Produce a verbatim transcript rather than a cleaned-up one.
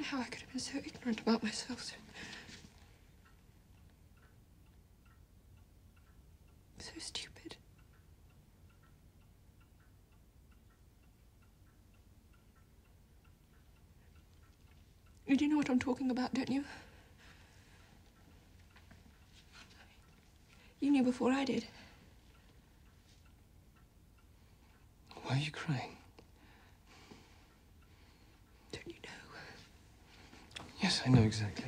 how I could have been so ignorant about myself. So, so stupid. You do know what I'm talking about, don't you? You knew before I did. Why are you crying? Don't you know? Yes, I know exactly.